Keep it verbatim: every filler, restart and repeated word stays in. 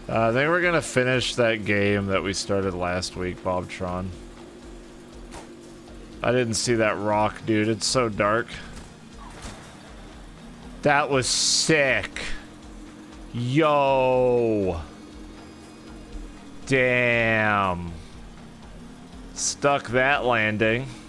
Uh, I think we're gonna finish that game that we started last week, Bobtron. I didn't see that rock, dude. It's so dark. That was sick. Yo. Damn. Stuck that landing.